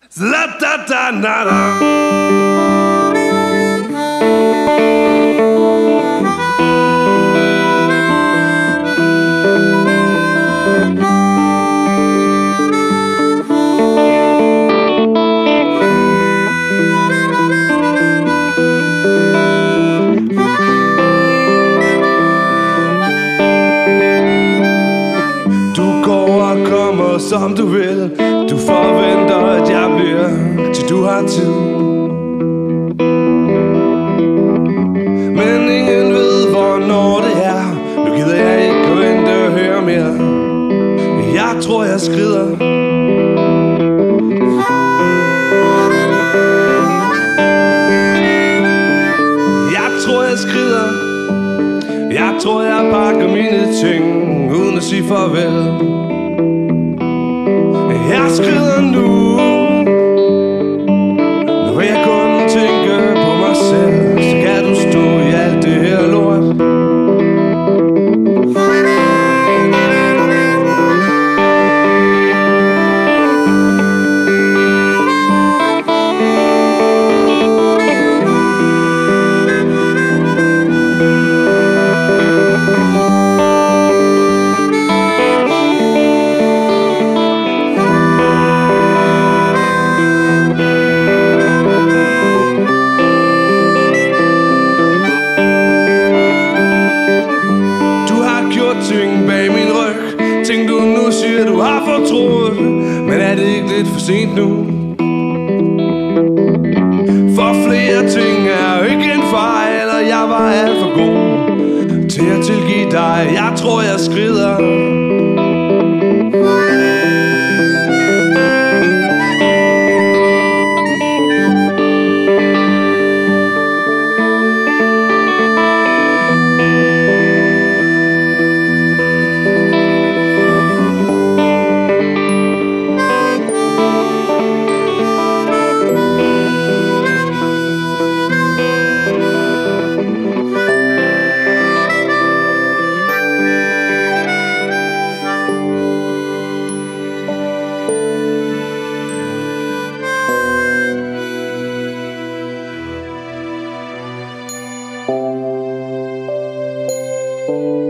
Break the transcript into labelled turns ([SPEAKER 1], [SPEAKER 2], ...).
[SPEAKER 1] Du går og kommer som du vil. Du forventer at jeg bliver, til du har tid. Men ingen ved hvornår det er. Nu gider jeg ikke at vente og høre mere. Jeg tror jeg skrider. Jeg tror jeg skrider. Jeg tror jeg pakker mine ting uden at sige farvel. Jeg skrider nu. Nu vil jeg kun tænke på mig selv. Så kan du stå i alt det her lort. Ting bag min ryg, ting du nu siger du har fortrudt. Men er det ikke lidt for sent nu? For flere ting er ikke en fejl, og jeg var alt for god til at tilgive dig. Jeg tror jeg skrider.
[SPEAKER 2] you.